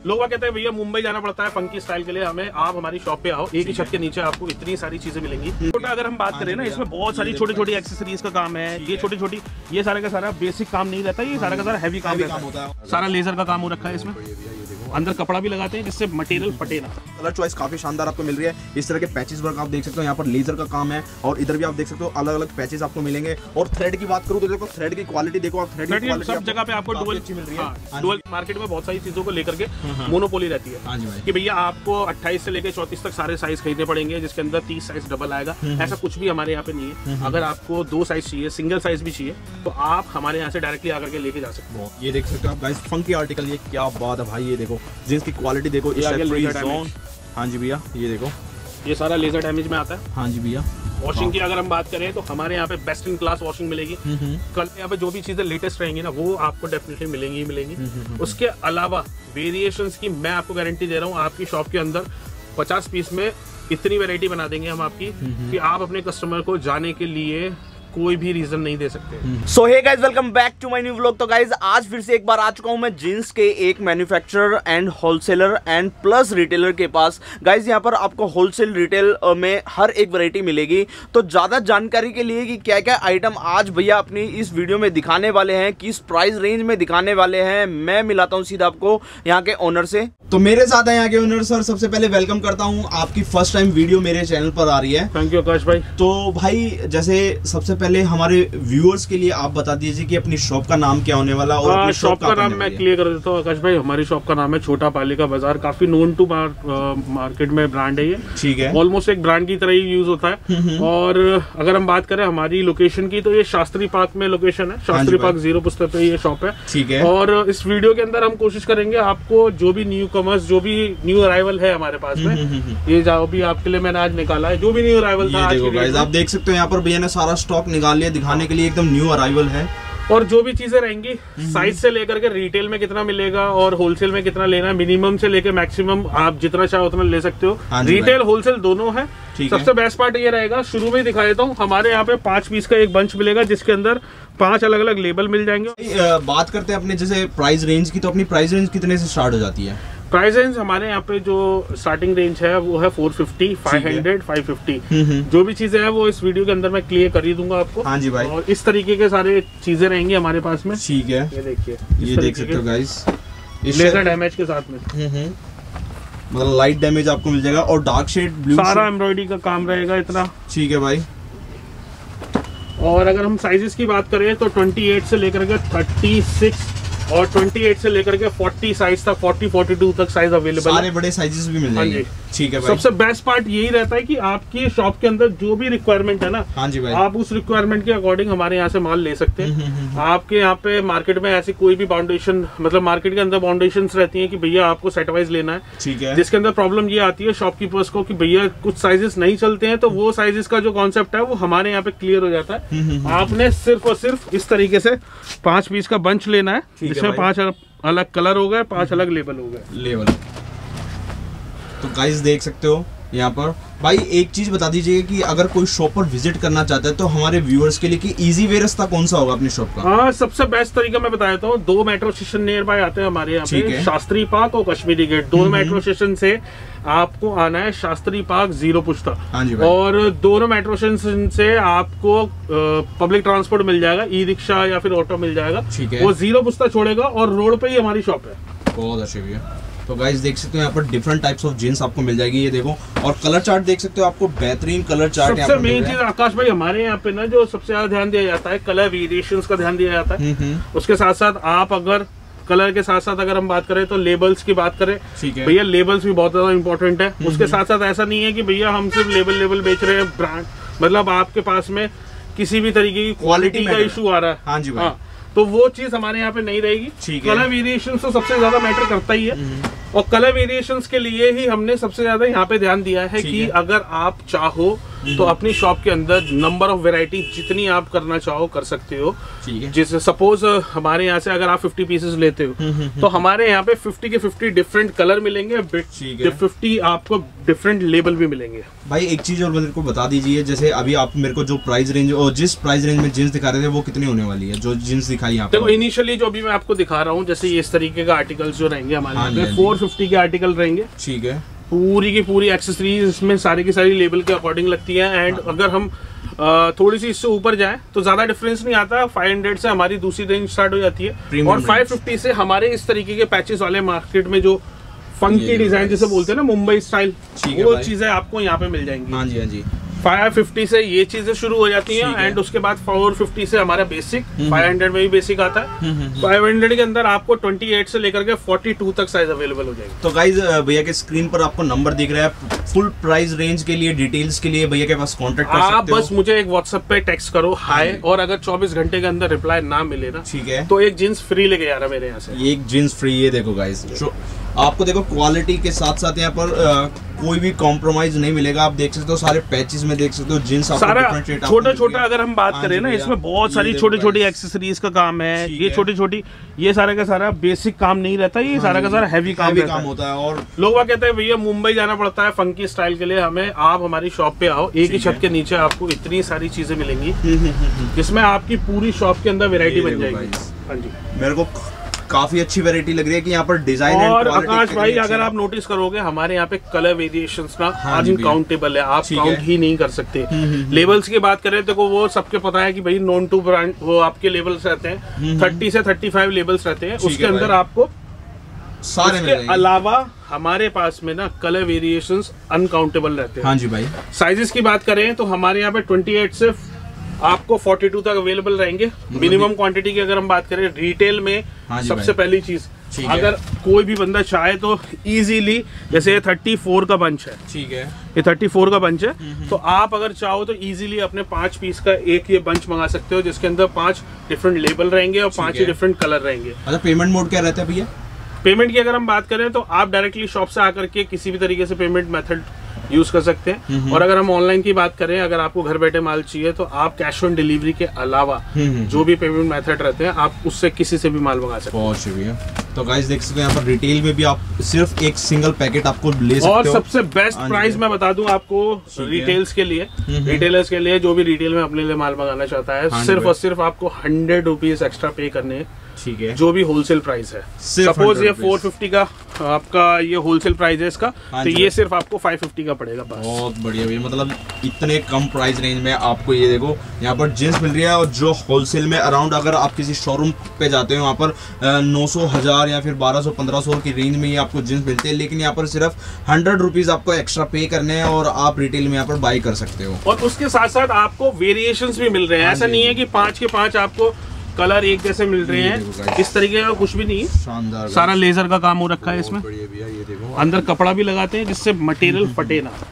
लोग कहते हैं भैया मुंबई जाना पड़ता है फंकी स्टाइल के लिए, हमें आप हमारी शॉप पे आओ, एक ही छत के नीचे आपको इतनी सारी चीजें मिलेंगी। छोटा अगर हम बात करें ना, इसमें बहुत सारी छोटी छोटी एक्सेसरीज का काम है, ये छोटी छोटी, ये सारा का सारा बेसिक काम नहीं रहता, ये सारा का सारा हैवी काम रहता है। सारा लेजर का काम हो रखा है इसमें, अंदर कपड़ा भी लगाते हैं जिससे मटेरियल फटे ना। कलर चॉइस काफी शानदार आपको मिल रही है। इस तरह के पैचेस वर्क आप देख सकते हो, यहाँ पर लेजर का काम है और इधर भी आप देख सकते हो अलग अलग पैचेस आपको मिलेंगे। और थ्रेड की बात करूँ तो देखो थ्रेड की क्वालिटी देखो, आप थ्रेड की क्वालिटी सब जगह पे आपको डुअल अच्छी मिल रही है। डुअल मार्केट में बहुत सारी चीजों को लेकर के मोनोपोली रहती है कि भैया आपको 28 से लेकर 34 तक सारे साइज खरीदने पड़ेंगे, जिसके अंदर 30 साइज डबल आएगा। ऐसा कुछ भी हमारे यहाँ पे नहीं है। अगर आपको 2 साइज चाहिए, सिंगल साइज भी चाहिए, तो आप हमारे यहाँ से डायरेक्टली आकर के लेके जा सकते हो। ये देख सकते हो आप गाइस, फंकी आर्टिकल, ये क्या बात है भाई। ये देखो जींस की क्वालिटी देखो, हाँ जी भैया ये देखो, ये सारा लेजर डैमेज में आता है। हाँ जी भैया। वॉशिंग की अगर हम बात करें तो हमारे यहाँ पे बेस्ट इन क्लास वॉशिंग मिलेगी। कल यहाँ पे जो भी चीजें लेटेस्ट रहेंगी ना, वो आपको डेफिनेटली मिलेंगी। उसके अलावा वेरिएशंस की मैं आपको गारंटी दे रहा हूँ, आपकी शॉप के अंदर 50 पीस में इतनी वैरायटी बना देंगे हम आपकी कि आप अपने कस्टमर को जाने के लिए कोई भी रीजन नहीं दे सकते। So hey guys, welcome back to my new vlog. तो गाइस आज फिर से एक बार आ चुका हूं मैं जींस के एक manufacturer and wholesaler and plus retailer के पास। गाइस यहां पर आपको होलसेल रिटेल में हर एक वैरायटी मिलेगी। तो ज़्यादा जानकारी के लिए कि क्या क्या आइटम आज भैया अपनी इस वीडियो में दिखाने वाले हैं, किस प्राइस रेंज में दिखाने वाले हैं, मैं मिलाता हूँ सीधा आपको यहाँ के ओनर से। तो मेरे साथ है यहाँ के ओनर सर। सबसे पहले वेलकम करता हूँ, आपकी फर्स्ट टाइम वीडियो मेरे चैनल पर आ रही है। थैंक यू आकाश भाई। तो भाई जैसे सबसे पहले हमारे व्यूअर्स के लिए आप बता दीजिए कि अपनी शॉप का नाम क्या होने वाला और अपनी शॉप का नाम मैं क्लियर कर देता हूँ आकाश भाई। हमारी शॉप का नाम है छोटा पालिका बाजार। काफी नोन टू मार्केट में ब्रांड है ये, ठीक है। ऑलमोस्ट एक ब्रांड की तरह ही यूज होता है। और अगर हम बात करें हमारी लोकेशन की, तो ये शास्त्री पार्क में लोकेशन है। शास्त्री पार्क 0 पुस्तक पे ये शॉप है, ठीक है। और इस वीडियो के अंदर हम कोशिश करेंगे आपको जो भी न्यू कमर्स, जो भी न्यू अराइवल है हमारे पास में, ये जो भी आपके लिए मैंने आज निकाला है, जो भी न्यू अराइवल था आज आप देख सकते हो यहाँ पर भैया ने सारा स्टॉक निकाल लिया दिखाने के लिए, एकदम न्यू अराइवल है। और जो भी चीजें रहेंगी साइज से लेकर के रिटेल में कितना मिलेगा और होलसेल में कितना लेना है, मिनिमम से लेकर मैक्सिमम आप जितना चाहो उतना ले सकते हो। रिटेल होलसेल दोनों है। सबसे बेस्ट पार्ट ये रहेगा, शुरू में ही दिखा देता हूँ, हमारे यहाँ पे 5 पीस का एक बंच मिलेगा जिसके अंदर 5 अलग अलग लेबल मिल जाएंगे। बात करते हैं अपने जैसे प्राइस रेंज की, तो अपनी प्राइस रेंज कितने से स्टार्ट हो जाती है? प्राइस रेंज हमारे यहाँ पे जो स्टार्टिंग रेंज है वो है 450, 500, 550। जो भी चीजें हैं वो इस वीडियो के अंदर मैं क्लियर कर ही दूंगा आपको। हाँ जी भाई। और इस तरीके के सारे चीजें रहेंगी हमारे पास में, ठीक है। ये देखिए, ये देख सकते हो गाइस, लेजर डैमेज के साथ में मतलब लाइट डैमेज आपको मिल जाएगा और डार्क शेड ब्लू, सारा एम्ब्रॉयडरी का काम रहेगा इतना, ठीक है भाई। और अगर हम साइजेस की बात करें तो 28 से लेकर के 36 और 28 से लेकर के 40 साइज तक, 40, 42 तक साइज अवेलेबल है। सारे बड़े साइजेस भी मिल जाएंगे, ठीक है भाई। सबसे बेस्ट पार्ट यही रहता है कि आपकी शॉप के अंदर जो भी रिक्वायरमेंट है ना, हाँ जी भाई, आप उस रिक्वायरमेंट के अकॉर्डिंग हमारे यहाँ से माल ले सकते हैं। आपके यहाँ पे मार्केट में ऐसी कोई भी बाउंडेशन, मतलब मार्केट के अंदर बाउंडेशंस रहती हैं कि भैया आपको सेट वाइज लेना है, ठीक है। जिसके अंदर प्रॉब्लम ये आती है शॉपकीपर्स को कि भैया कुछ साइजेस नहीं चलते हैं, तो वो साइजेस का जो कॉन्सेप्ट है वो हमारे यहाँ पे क्लियर हो जाता है। आपने सिर्फ और सिर्फ इस तरीके से 5 पीस का बंच लेना है, जिसमें 5 अलग कलर हो गए, 5 अलग लेबल हो गए। तो गाइस देख सकते हो यहाँ पर भाई, एक चीज बता दीजिए कि अगर कोई शॉप पर विजिट करना चाहता है तो हमारे व्यूअर्स के लिए कि इजी वे रास्ता कौन सा होगा अपनी शॉप का? हाँ, सबसे बेस्ट तरीका मैं बता देता हूँ। 2 मेट्रो स्टेशन नियर बाय आते हैं हमारे यहाँ पे, शास्त्री पार्क और कश्मीरी गेट। 2 मेट्रो स्टेशन से आपको आना है शास्त्री पार्क 0 पुस्तक, हाँ जी भाई। और दोनों मेट्रो स्टेशन से आपको पब्लिक ट्रांसपोर्ट मिल जाएगा, ई रिक्शा या फिर ऑटो मिल जाएगा, ठीक है। वो 0 पुस्तक छोड़ेगा और रोड पे ही हमारी शॉप है। बहुत अच्छे भैया। तो गाइस देख सकते हो यहाँ पर डिफरेंट टाइप्स ऑफ जीन्स आपको मिल जाएगी, ये देखो। और कलर चार्ट देख सकते हो, आपको बेहतरीन कलर चार्ट। सबसे मेन चीज आकाश भाई हमारे यहाँ पे ना जो सबसे ज्यादा ध्यान दिया जाता है, कलर वेरिएशंस का ध्यान दिया जाता है। उसके साथ साथ आप अगर कलर के साथ साथ अगर हम बात करें तो लेबल्स की बात करें, ठीक है भैया, लेबल्स भी बहुत ज्यादा इंपॉर्टेंट है। उसके साथ साथ ऐसा नहीं है कि भैया हम सिर्फ लेबल बेच रहे हैं, ब्रांड मतलब आपके पास में किसी भी तरीके की क्वालिटी का इशू आ रहा है, हाँ जी भाई, तो वो चीज हमारे यहाँ पे नहीं रहेगी। कलर वेरिएशन तो सबसे ज्यादा मैटर करता ही है, और कलर वेरिएशंस के लिए ही हमने सबसे ज्यादा यहाँ पे ध्यान दिया है कि अगर आप चाहो तो अपनी शॉप के अंदर नंबर ऑफ वैरायटी जितनी आप करना चाहो कर सकते हो। जैसे सपोज हमारे यहाँ से अगर आप 50 पीसेस लेते हो तो हमारे यहाँ पे 50 के 50 डिफरेंट कलर मिलेंगे, 50 आपको डिफरेंट लेबल भी मिलेंगे। भाई एक चीज और मेरे को बता दीजिए, जैसे अभी आप मेरे को जो प्राइस रेंज और जिस प्राइस रेंज में जींस दिखा रहे थे वो कितनी होने वाली है, जो जींस दिखाई यहाँ पे? देखो इनिशियली जो अभी मैं आपको दिखा रहा हूँ, जैसे इस तरीके का आर्टिकल्स जो रहेंगे हमारे यहाँ पे 450 के आर्टिकल रहेंगे। ठीक है, पूरी की पूरी एक्सेसरीज इसमें सारी की सारी लेवल के अकॉर्डिंग लगती है। एंड अगर हम थोड़ी सी इससे ऊपर जाएं तो ज्यादा डिफरेंस नहीं आता। 500 से हमारी दूसरी रेंज स्टार्ट हो जाती है और 550 से हमारे इस तरीके के पैचेस वाले मार्केट में जो फंकी डिजाइन जिसे बोलते हैं ना, मुंबई स्टाइल, वो चीजें आपको यहाँ पे मिल जाएंगी। हाँ जी, हाँ जी। 550 से ये चीजें शुरू हो जाती हैं एंड उसके बाद 450 से हमारा बेसिक, 500 में भी बेसिक आता है। 500 के अंदर आपको 28 से लेकर के 42 तक साइज अवेलेबल हो जाएगी। तो गाइज भैया के स्क्रीन पर आपको नंबर दिख रहा है। फुल प्राइस रेंज के लिए, डिटेल्स के लिए भैया के पास कांटेक्ट कर सकते हो। आप बस मुझे एक व्हाट्सएप पे टेक्स्ट करो हाय, और अगर 24 घंटे के अंदर रिप्लाई ना मिले ना, ठीक है, तो एक जींस फ्री लेके जा रहा है मेरे यहाँ से। एक जींस फ्री। ये देखो गाइज, आपको देखो क्वालिटी के साथ साथ यहाँ पर कोई भी कॉम्प्रोमाइज नहीं मिलेगा। आप देख सकते हो सारे पैचेस में देख सकते हो जींस सारा छोटा छोटा। अगर हम बात करें ना, इसमें बहुत सारी छोटी छोटी एक्सेसरीज का काम है। ये छोटी छोटी, ये सारा का सारा बेसिक काम नहीं रहता, ये सारा का सारा हैवी काम होता है। और लोग कहते हैं भैया मुंबई जाना पड़ता है फंकी स्टाइल के लिए, हमें आप हमारी शॉप पे आओ, एक ही छत के नीचे आपको इतनी सारी चीजें मिलेंगी जिसमें आपकी पूरी शॉप के अंदर वेरायटी बन जाएगी। हाँ जी, मेरे को काफी अच्छी वैरायटी लग रही है कि यहाँ पर डिजाइन और आकाश भाई अगर आप नोटिस करोगे हमारे यहाँ पे कलर वेरिएशंस ना अनकाउंटेबल है, आप काउंट ही नहीं कर सकते। लेवल्स की बात करें तो वो सबके पता है कि भाई नॉन टू ब्रांड वो आपके लेवल्स रहते हैं, 30 से 35 लेवल्स रहते हैं। उसके अंदर आपको सारे के अलावा हमारे पास में ना कलर वेरिएशंस अनकाउंटेबल रहते हैं। हाँ जी भाई। साइजेस की बात करें तो हमारे यहाँ पे 28 से आपको 42 तक अवेलेबल रहेंगे। मिनिमम क्वांटिटी की अगर हम बात करें रिटेल में, सबसे पहली चीज अगर कोई भी बंदा चाहे तो इजीली, जैसे 34 का बंच है, ठीक है, ये 34 का बंच है, तो आप अगर चाहो तो इजीली अपने 5 पीस का एक ये बंच मंगा सकते हो, जिसके अंदर 5 डिफरेंट लेबल रहेंगे और 5 ही डिफरेंट कलर रहेंगे। अच्छा, पेमेंट मोड क्या रहता है भैया? पेमेंट की अगर हम बात करें तो आप डायरेक्टली शॉप से आकर के किसी भी तरीके से पेमेंट मेथड यूज कर सकते हैं। और अगर हम ऑनलाइन की बात करें, अगर आपको घर बैठे माल चाहिए तो आप कैश ऑन डिलीवरी के अलावा जो भी पेमेंट मेथड रहते हैं आप उससे किसी से भी माल मंगा सकते हैं। बहुत शुक्रिया। तो गाइस देख सकते हैं यहाँ पर रिटेल में भी आप सिर्फ एक सिंगल पैकेट आपको ले सकते हो। और सबसे बेस्ट प्राइस मैं बता दूं आपको रिटेल्स के लिए, रिटेलर्स के लिए, जो भी रिटेल में अपने लिए माल मंगाना चाहता है, सिर्फ और सिर्फ आपको 100 रुपीज एक्स्ट्रा पे करने हैं, ठीक है, जो भी होलसेल प्राइस है। सपोज ये 450 का आपका ये होलसेल प्राइस है इसका, तो ये सिर्फ आपको 550 का पड़ेगा बस। बहुत बढ़िया भैया, मतलब इतने कम प्राइस रेंज में आपको ये देखो यहाँ पर जींस मिल रही है। और जो होलसेल में अराउंड अगर आप किसी शोरूम पे जाते हो वहाँ पर 900, 1000 या फिर 1200, 1500 की रेंज में ही आपको जींस मिलते हैं, लेकिन यहाँ पर सिर्फ 100 रुपीज आपको एक्स्ट्रा पे करने हैं और आप रिटेल में यहाँ पर बाई कर सकते हो। और उसके साथ साथ आपको वेरिएशंस भी मिल रहे हैं। ऐसा नहीं है कि 5 के 5 आपको कलर एक जैसे मिल रहे हैं, इस तरीके का कुछ भी नहीं है। शानदार, सारा लेजर का काम हो रखा है इसमें। ये देखो अंदर कपड़ा भी लगाते हैं जिससे मटेरियल फटे ना।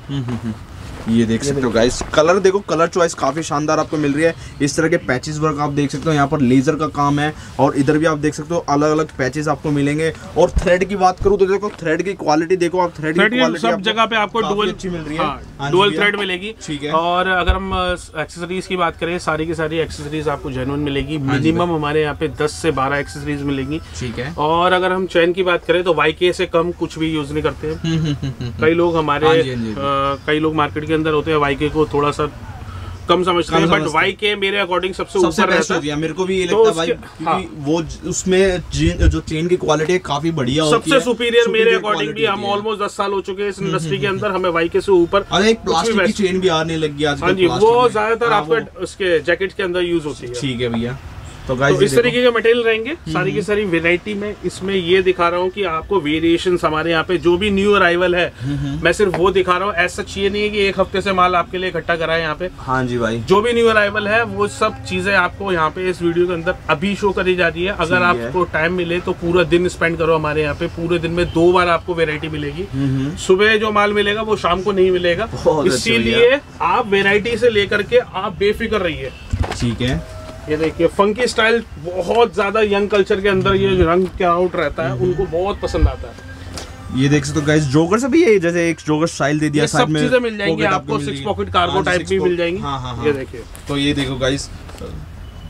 ये देख सकते हो गाइस, कलर देखो, कलर चॉइस काफी शानदार आपको मिल रही है। इस तरह के पैचेस वर्क आप देख सकते हो, यहाँ पर लेजर का काम है और इधर भी आप देख सकते हो अलग अलग पैचेस आपको मिलेंगे। और थ्रेड की बात करूँ तो देखो थ्रेड की क्वालिटी देखो आप, थ्रेड की क्वालिटी सब जगह पे आपको डुअल अच्छी मिल रही है, डुअल थ्रेड मिलेगी, ठीक है। और अगर हम एक्सेसरीज की बात करें, सारी की सारी एक्सेसरीज आपको जेन्युइन मिलेगी। मिनिमम हमारे यहाँ पे 10 से 12 एक्सेसरीज मिलेंगी, ठीक है। और अगर हम चैन की बात करें तो YK से कम कुछ भी यूज नहीं करते हैं। कई लोग हमारे कई लोग मार्केट के अंदर होते हैं YK को थोड़ा सा कम समझते हैं, बट YK मेरे अकॉर्डिंग सबसे ऊपर रहता है। मेरे को भी ये लगता है भाई, वो उसमें जो चेन की क्वालिटी है काफी बढ़िया होती है, सबसे सुपीरियर मेरे अकॉर्डिंग भी। हम ऑलमोस्ट 10 साल हो चुके हैं इस इंडस्ट्री के अंदर, हमें YK से ऊपर। अरे एक प्लास्टिक की चेन भी आने लगी आजकल। हाँ जी, वो ज्यादातर आपके उसके जैकेट के अंदर यूज होती है। ठीक है भैया, तो इस तरीके के मटेरियल रहेंगे, सारी की सारी वेरायटी में। इसमें ये दिखा रहा हूँ कि आपको वेरिएशंस हमारे यहाँ पे जो भी न्यू अराइवल है, मैं सिर्फ वो दिखा रहा हूँ। ऐसा ये नहीं है कि एक हफ्ते से माल आपके लिए इकट्ठा करा है यहाँ पे। हाँ जी भाई, जो भी न्यू अराइवल है वो सब चीजें आपको यहाँ पे इस वीडियो के अंदर अभी शो करी जा रही है। अगर आपको टाइम मिले तो पूरा दिन स्पेंड करो हमारे यहाँ पे। पूरे दिन में 2 बार आपको वेरायटी मिलेगी। सुबह जो माल मिलेगा वो शाम को नहीं मिलेगा, इसीलिए आप वेरायटी से लेकर के आप बेफिक्र रहिए, ठीक है। ये देखिए फंकी स्टाइल, बहुत ज्यादा यंग कल्चर के अंदर ये रंग क्या आउट रहता है, उनको बहुत पसंद आता है। ये देख सकते हो गाइस, जोगर से भी ये जैसे एक जोगर स्टाइल दे दिया, साइड में सब चीजें मिल जाएंगी आपको, 6 पॉकेट कार्गो टाइप भी मिल जाएंगी। हाँ, ये देखिए, तो ये देखो गाइस,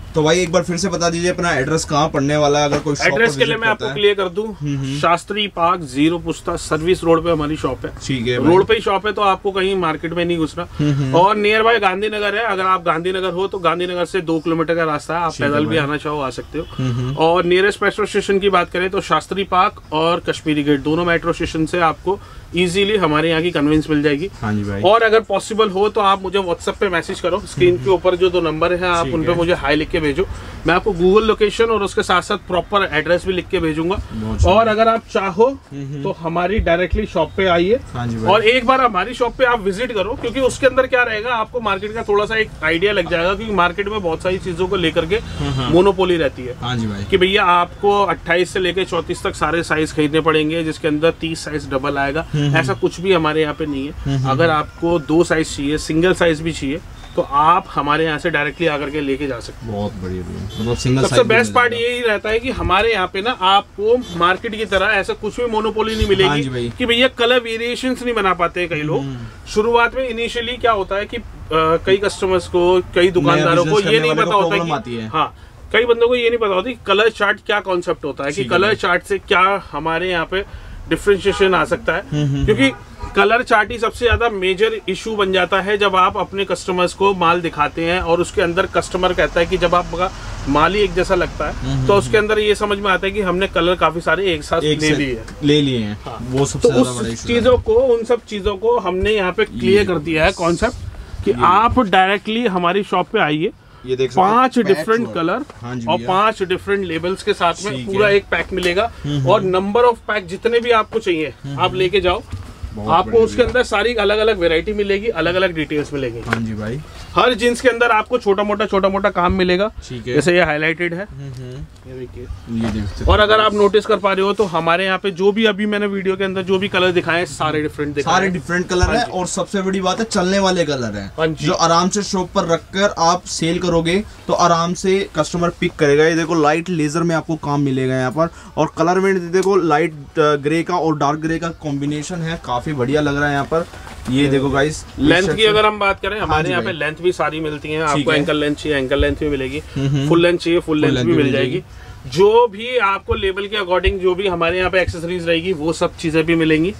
तो भाई एक बार फिर से बता दीजिए अपना एड्रेस कहाँ पड़ने वाला है, अगर कोई एड्रेस के लिए मैं आपको क्लियर कर दूं, शास्त्री पार्क 0 पुस्ता सर्विस रोड पे हमारी शॉप है। ठीक है, रोड पे ही शॉप है, तो आपको कहीं मार्केट में नहीं घुसना। और नियर बाय गांधीनगर है, अगर आप गांधीनगर हो तो गांधीनगर से 2 किलोमीटर का रास्ता है, आप पैदल भी आना चाहो आ सकते हो। और नियरेस्ट मेट्रो स्टेशन की बात करें तो शास्त्री पार्क और कश्मीरी गेट दोनों मेट्रो स्टेशन से आपको इजीली हमारे यहाँ की कन्वेंस मिल जाएगी। हाँ जी भाई। और अगर पॉसिबल हो तो आप मुझे व्हाट्सएप पे मैसेज करो, स्क्रीन के ऊपर जो 2 नंबर है आप उन पे मुझे हाई लिख के भेजो, मैं आपको गूगल लोकेशन और उसके साथ साथ प्रॉपर एड्रेस भी लिख के भेजूंगा। और अगर आप चाहो तो हमारी डायरेक्टली शॉप पे आइए और एक बार हमारी शॉप पे आप विजिट करो, क्योंकि उसके अंदर क्या रहेगा आपको मार्केट का थोड़ा सा एक आइडिया लग जाएगा, क्योंकि मार्केट में बहुत सारी चीजों को लेकर के मोनोपोली रहती है। हाँ जी भाई। कि भैया आपको 28 से लेकर 34 तक सारे साइज खरीदने पड़ेंगे, जिसके अंदर 30 साइज डबल आएगा, ऐसा कुछ भी हमारे यहाँ पे नहीं है। अगर आपको 2 साइज चाहिए, सिंगल साइज भी चाहिए, तो आप हमारे यहाँ से डायरेक्टली आकर के लेके जा सकते हैं। बहुत बढ़िया, मतलब सिंगल सबसे बेस्ट पार्ट यही रहता है कि हमारे यहाँ पे ना आपको मार्केट की तरह ऐसा कुछ भी मोनोपोली नहीं मिलेगी कि भैया कलर वेरिएशंस नहीं बना पाते कई लोग। शुरुआत में इनिशियली क्या होता है कि कई कस्टमर्स को, कई दुकानदारों को ये नहीं पता होता कि हाँ, कई बंदों को ये नहीं पता होती कलर चार्ट क्या कॉन्सेप्ट होता है, कि कलर चार्ट से क्या हमारे यहाँ पे डिफरेंशिएशन आ सकता है। क्योंकि कलर चार्ट ही सबसे ज्यादा मेजर इशू बन जाता है जब आप अपने कस्टमर्स को माल दिखाते हैं और उसके अंदर कस्टमर कहता है कि जब आपका माल ही एक जैसा लगता है तो उसके अंदर ये समझ में आता है कि हमने कलर काफी सारे एक साथ ले लिए हैं। हाँ। वो सबसे तो उस चीजों को, उन सब चीजों को हमने यहाँ पे क्लियर कर दिया है कॉन्सेप्ट कि आप डायरेक्टली हमारी शॉप पे आइए। ये देख 5 डिफरेंट कलर और 5 डिफरेंट लेबल्स के साथ में पूरा एक पैक मिलेगा। और नंबर ऑफ पैक जितने भी आपको चाहिए आप लेके जाओ, आपको उसके अंदर सारी अलग अलग वैरायटी मिलेगी, अलग अलग डिटेल्स मिलेगी। हाँ जी भाई। हर जींस के अंदर आपको छोटा मोटा काम मिलेगा, जैसे ये हाईलाइटेड है, ये देखिए। और अगर आप नोटिस कर पा रहे हो तो हमारे यहाँ पे जो भी अभी मैंने वीडियो के अंदर जो भी कलर दिखाए सारे डिफरेंट कलर है। और सबसे बड़ी बात है चलने वाले कलर है, जो आराम से शॉप पर रखकर आप सेल करोगे तो आराम से कस्टमर पिक करेगा। ये देखो लाइट लेजर में आपको काम मिलेगा यहाँ पर, और कलर में देखो लाइट ग्रे का और डार्क ग्रे का कॉम्बिनेशन है, काफी बढ़िया लग रहा है यहाँ पर। ये देखो गाइस, लेंथ की अगर हम बात करें हमारे यहाँ पे लेंथ भी सारी मिलती है। आपको एंकल लेंथ चाहिए एंकल लेंथ भी मिलेगी, फुल लेंथ चाहिए फुल लेंथ भी मिल जाएगी। जो भी आपको लेवल के अकॉर्डिंग जो भी हमारे यहाँ पे एक्सेसरीज रहेगी वो सब चीजें भी मिलेंगी।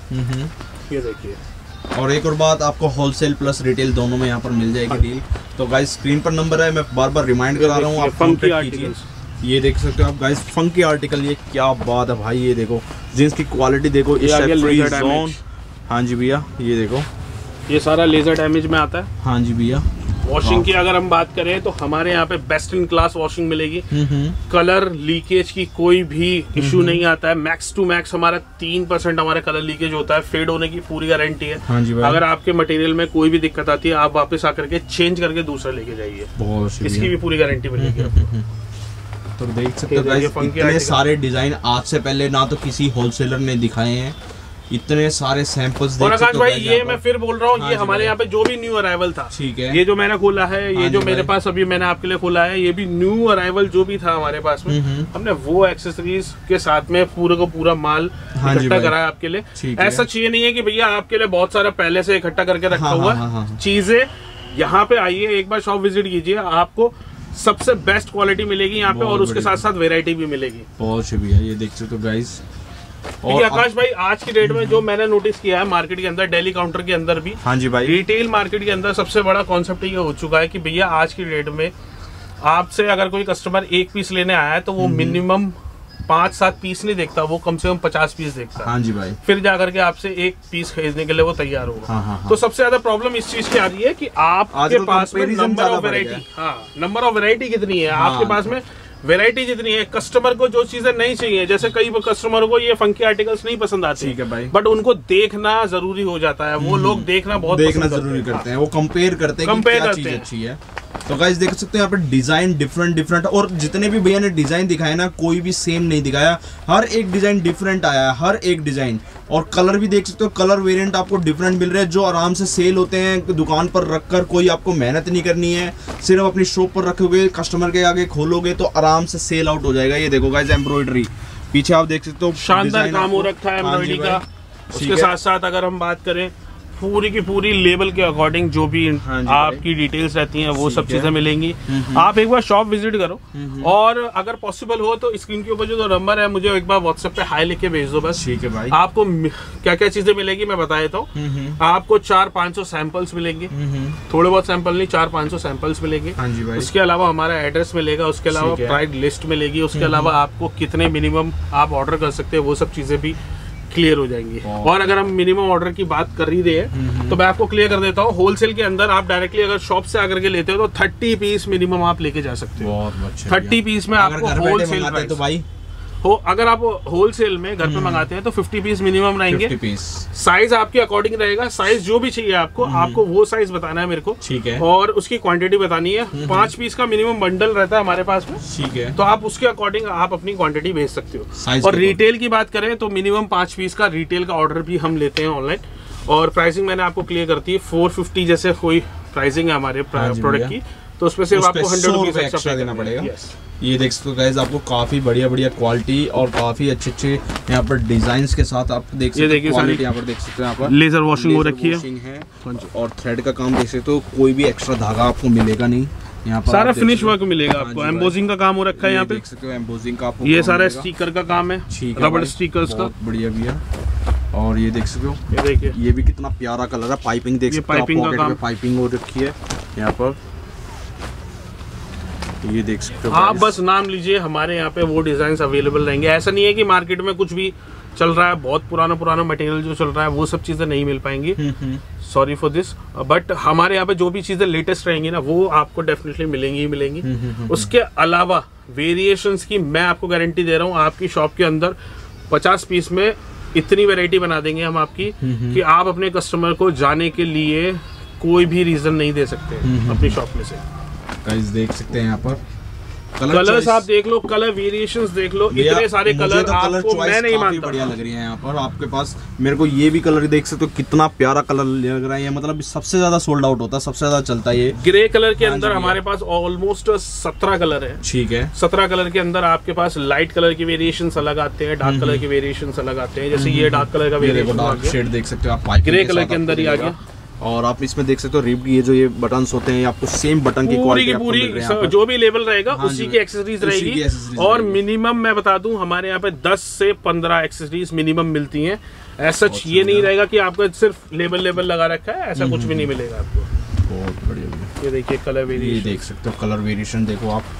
ये देखिए। और एक और बात, आपको होलसेल प्लस रिटेल दोनों में यहाँ पर मिल जाएगी डील। तो गाइस स्क्रीन पर नंबर है, मैं बार बार रिमाइंड करा रहा हूँ, आप कॉन्टैक्ट कीजिए। ये देख सकते हो आप गाइस, फंकी आर्टिकल, ये क्या बात है भाई। ये देखो जींस की क्वालिटी देखो, हाँ जी भैया ये देखो, ये सारा लेजर डैमेज में आता है। हाँ जी भैया। वॉशिंग की अगर हम बात करें तो हमारे यहाँ पे बेस्ट इन क्लास वॉशिंग मिलेगी। कलर लीकेज की कोई भी इशू नहीं आता है। मैक्स टू मैक्स हमारा 3% हमारा कलर लीकेज होता है, फेड होने की पूरी गारंटी है। हाँ जी भाई। अगर आपके मटेरियल में कोई भी दिक्कत आती है आप वापस आकर के चेंज करके दूसरा लेके जाइए, इसकी भी पूरी गारंटी मिलेगी आपको। तो देख सकते हो गाइस, इतने सारे डिजाइन आज से पहले ना तो किसी होलसेलर ने दिखाए हैं, इतने सारे सैंपल्स। और आकाश भाई ये मैं फिर बोल रहा हूँ, ये हमारे यहाँ पे जो भी न्यू अराइवल था, ठीक है, ये जो मैंने खोला है, ये जो मेरे पास अभी मैंने आपके लिए खोला है, ये भी न्यू अराइवल जो भी था हमारे पास में, हमने वो एक्सेसरीज के साथ में पूरा का पूरा माल इकट्ठा करा है आपके लिए। ऐसा चाहिए नहीं है कि भैया आपके लिए बहुत सारा पहले से इकट्ठा करके रखा हुआ चीजें। यहाँ पे आइए, एक बार शॉप विजिट कीजिए, आपको सबसे बेस्ट क्वालिटी मिलेगी यहाँ पे, और उसके साथ साथ वेरायटी भी मिलेगी। बहुत शुक्रिया। ये देख सकते हो गाइस। और आकाश भाई आज की डेट में जो मैंने नोटिस किया है मार्केट के अंदर, दिल्ली काउंटर के अंदर भी, हाँ जी भाई, रिटेल मार्केट के अंदर सबसे बड़ा कॉन्सेप्ट ये हो चुका है कि भैया आज की डेट में आपसे अगर कोई कस्टमर 1 पीस लेने आया है तो वो मिनिमम 5-7 पीस नहीं देखता, वो कम से कम 50 पीस देखता है। हाँ जी भाई। फिर जाकर के आपसे 1 पीस खरीदने के लिए वो तैयार होगा। हाँ। तो सबसे ज्यादा प्रॉब्लम इस चीज की आ रही है कि आपके पास में number of variety, number of variety कितनी है आपके पास में, वैरायटी जितनी है। कस्टमर को जो चीजें नहीं चाहिए, जैसे कई कस्टमरों को ये फंकी आर्टिकल्स नहीं पसंद आते, ठीक है भाई, बट उनको देखना जरूरी हो जाता है। वो लोग देखना जरूरी करते हैं, वो कंपेयर करते हैं कि क्या चीज अच्छी है। तो गाइस देख सकते हैं यहाँ पे डिजाइन डिफरेंट, और जितने भी भैया ने डिजाइन दिखाए ना, कोई भी सेम नहीं दिखाया, हर एक डिजाइन डिफरेंट आया है, हर एक डिजाइन। और कलर भी देख सकते हो, कलर वेरिएंट आपको डिफरेंट मिल रहे हैं, जो आराम से सेल होते हैं दुकान पर रखकर। कोई आपको मेहनत नहीं करनी है, सिर्फ अपनी शॉप पर रखोगे, कस्टमर के आगे खोलोगे तो आराम से सेल आउट हो जाएगा। ये देखो गाइस, एम्ब्रॉयडरी पीछे आप देख सकते हो, शानदार काम हो रखा है एम्ब्रॉयडरी का। उसके साथ साथ अगर हम बात करें पूरी की पूरी लेबल के अकॉर्डिंग जो भी आपकी डिटेल्स रहती हैं वो सब चीजें मिलेंगी। आप एक बार शॉप विजिट करो और अगर पॉसिबल हो तो स्क्रीन के ऊपर जो नंबर है मुझे एक बार व्हाट्सएप पे हाई लिख के भेज दो बस। ठीक है भाई। आपको क्या क्या चीजें मिलेगी मैं बता देता हूँ। आपको 400-500 सैंपल्स मिलेंगे, थोड़े बहुत सैंपल नहीं, 400-500 सैंपल्स मिलेंगे। उसके अलावा हमारा एड्रेस मिलेगा, उसके अलावा प्राइस लिस्ट मिलेगी, उसके अलावा आपको कितने मिनिमम आप ऑर्डर कर सकते हैं वो सब चीजें भी क्लियर हो जाएंगी। और अगर हम मिनिमम ऑर्डर की बात कर ही रहे हैं तो मैं आपको क्लियर कर देता हूँ, होलसेल के अंदर आप डायरेक्टली अगर शॉप से आकर के लेते हो तो 30 पीस मिनिमम आप लेके जा सकते हो। 30 पीस में आपको होलसेल प्राइस। तो भाई अगर आप होलसेल में घर पे मंगाते हैं तो 50 पीस मिनिमम रहेंगे। साइज आपके अकॉर्डिंग रहेगा, साइज जो भी चाहिए आपको वो साइज बताना है मेरे को। ठीक है। और उसकी क्वांटिटी बतानी है। 5 पीस का मिनिमम बंडल रहता है हमारे पास में। ठीक है। तो आप उसके अकॉर्डिंग आप अपनी क्वांटिटी भेज सकते हो। और रिटेल की बात करें तो मिनिमम 5 पीस का रिटेल का ऑर्डर भी हम लेते हैं ऑनलाइन। और प्राइसिंग मैंने आपको क्लियर करती है। 450 जैसे कोई प्राइसिंग है हमारे प्रोडक्ट की, तो उसमें सिर्फ आपको 100 रुपीज एक्स्ट्रा देना पड़ेगा। ये देख सकते हो गाइस, आपको काफी बढ़िया क्वालिटी और काफी अच्छे यहाँ पर डिजाइन्स के साथ आप देख सकते हो। क्वालिटी यहाँ पर देख सकते हो, यहाँ पर लेजर वॉशिंग हो रखी है और थ्रेड का काम देख सकते हो। कोई भी एक्स्ट्रा धागा आपको मिलेगा नहीं, यहाँ पर सारा फिनिश वर्क मिलेगा आपको। एम्बोजिंग का काम हो रखा है यहाँ पे, देख सकते हो एम्बोजिंग का आपको। ये सारा स्टिकर का काम है, रबड़ स्टिकर्स का, बढ़िया भी है। और ये देख सकते हो, ये देखिए ये भी कितना प्यारा कलर है। पाइपिंग देख सकते हो, पाइपिंग हो रखी है यहाँ पर, ये देख सकते हो। आप बस नाम लीजिए, हमारे यहाँ पे वो डिजाइन अवेलेबल रहेंगे। ऐसा नहीं है कि मार्केट में कुछ भी चल रहा है, बहुत पुराना मटेरियल जो चल रहा है वो सब चीजें नहीं मिल पाएंगी। सॉरी फॉर दिस, बट हमारे यहाँ पे जो भी चीजें लेटेस्ट रहेंगी ना वो आपको डेफिनेटली मिलेंगी। उसके अलावा वेरिएशंस की मैं आपको गारंटी दे रहा हूँ, आपकी शॉप के अंदर 50 पीस में इतनी वैरायटी बना देंगे हम आपकी कि आप अपने कस्टमर को जाने के लिए कोई भी रीजन नहीं दे सकते अपनी शॉप में से। गाइस देख सकते हैं यहाँ पर कलर्स आप देख लो, कलर वेरिएशंस देख लो, इतने सारे कलर तो आपको मैं नहीं मानता। बढ़िया लग रही है यहाँ पर आपके पास। मेरे को ये भी कलर देख सकते हो, कितना प्यारा कलर लग रहा है। मतलब सबसे ज्यादा सोल्ड आउट होता है, सबसे ज्यादा चलता है ये ग्रे कलर के अंदर। हमारे पास ऑलमोस्ट 17 कलर है। ठीक है। 17 कलर के अंदर आपके पास लाइट कलर के वेरिएशन अलग आते हैं, डार्क कलर के वेरिएशन अलग आते हैं। जैसे ये डार्क कलर का वेरिएशन शेड देख सकते हो आप, ग्रे कलर के अंदर ही आ गया। और आप इसमें देख सकते हो रिब्ड, ये जो ये बटन्स होते हैं आपको सेम बटन की क्वालिटी पूरी जो भी लेवल रहेगा उसी की एक्सेसरीज रहेगी। और मिनिमम मैं बता दूं हमारे यहाँ पे 10 से 15 एक्सेसरीज मिनिमम मिलती हैं। ऐसा ये नहीं रहेगा कि आपको सिर्फ लेबल लगा रखा है, ऐसा कुछ भी नहीं मिलेगा आपको। बहुत बढ़िया। ये देखिए कलर वेरिएशन, ये देख सकते हो कलर वेरिएशन देखो आप,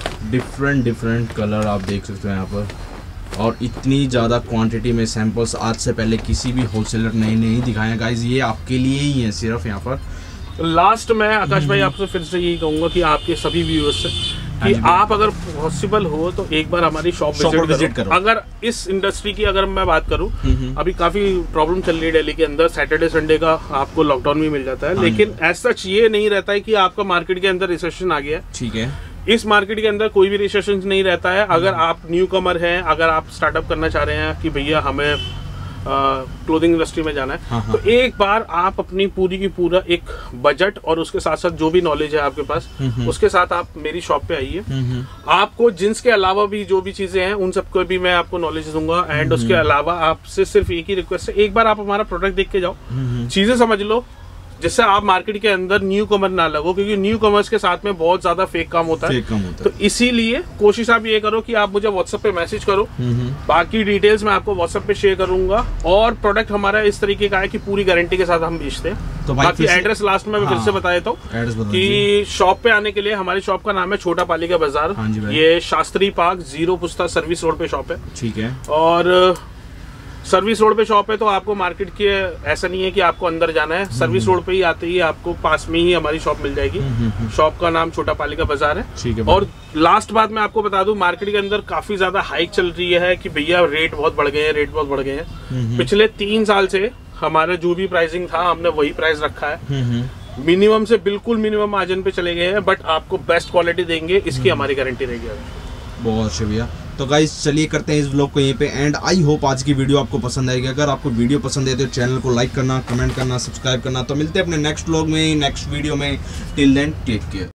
डिफरेंट कलर आप देख सकते हो यहाँ पर। और इतनी ज़्यादा क्वांटिटी में सैंपल्स आज से पहले किसी भी होलसेलर ने नहीं दिखाया गाइस, ये आपके लिए ही है सिर्फ यहाँ पर। लास्ट में आकाश भाई आपसे फिर से यही कहूँगा कि आपके सभी व्यूअर्स से कि आप अगर पॉसिबल हो तो एक बार हमारी शॉप विजिट करो। अगर इस इंडस्ट्री की अगर मैं बात करूं, अभी काफी प्रॉब्लम चल रही है दिल्ली के अंदर, सैटरडे संडे का आपको लॉकडाउन भी मिल जाता है, लेकिन ऐसा ये नहीं रहता है कि आपका मार्केट के अंदर रिसेशन आ गया। ठीक है। इस मार्केट के अंदर कोई भी रिसेशन नहीं रहता है। अगर आप न्यू कमर हैं, अगर आप स्टार्टअप करना चाह रहे हैं कि भैया हमें क्लोथिंग इंडस्ट्री में जाना है, तो एक बार आप अपनी पूरी की पूरा एक बजट और उसके साथ साथ जो भी नॉलेज है आपके पास उसके साथ आप मेरी शॉप पे आइए। आपको जींस के अलावा भी जो भी चीजें हैं उन सबको भी मैं आपको नॉलेज दूंगा। एंड उसके अलावा आपसे सिर्फ एक ही रिक्वेस्ट है, एक बार आप हमारा प्रोडक्ट देख के जाओ, चीजें समझ लो, जिससे आप मार्केट के अंदर न्यू कमर ना लगो, क्योंकि न्यू कमर्स के साथ में बहुत ज्यादा फेक काम होता है। तो इसीलिए कोशिश आप ये करो कि आप मुझे व्हाट्सएप पे मैसेज करो, बाकी डिटेल्स मैं आपको व्हाट्सएप पे शेयर करूंगा। और प्रोडक्ट हमारा इस तरीके का है कि पूरी गारंटी के साथ हम बेचते हैं। तो बाकी एड्रेस लास्ट में मैं फिर से बता देता हूँ कि शॉप पे आने के लिए हमारी शॉप का नाम है छोटा पालिका बाजार। ये शास्त्री पार्क 0 पुस्ता सर्विस रोड पे शॉप है। ठीक है। और सर्विस रोड पे शॉप है, तो आपको मार्केट के ऐसा नहीं है कि आपको अंदर जाना है, सर्विस रोड पे ही आते ही आपको पास में ही हमारी शॉप मिल जाएगी। शॉप का नाम छोटा पालिका बाजार है। ठीक है। और लास्ट बात मैं आपको बता दूं, मार्केट के अंदर काफी ज्यादा हाइक चल रही है कि भैया रेट बहुत बढ़ गए हैं, पिछले 3 साल से हमारा जो भी प्राइसिंग था हमने वही प्राइस रखा है। मिनिमम से बिल्कुल मिनिमम मार्जिन पे चले गए हैं, बट आपको बेस्ट क्वालिटी देंगे, इसकी हमारी गारंटी रहेगी। बहुत शुक्रिया। तो गाइस चलिए करते हैं इस व्लॉग को यहीं पे एंड। आई होप आज की वीडियो आपको पसंद आएगी। अगर आपको वीडियो पसंद है तो चैनल को लाइक करना, कमेंट करना, सब्सक्राइब करना। तो मिलते हैं अपने नेक्स्ट व्लॉग में, नेक्स्ट वीडियो में। Till then take care.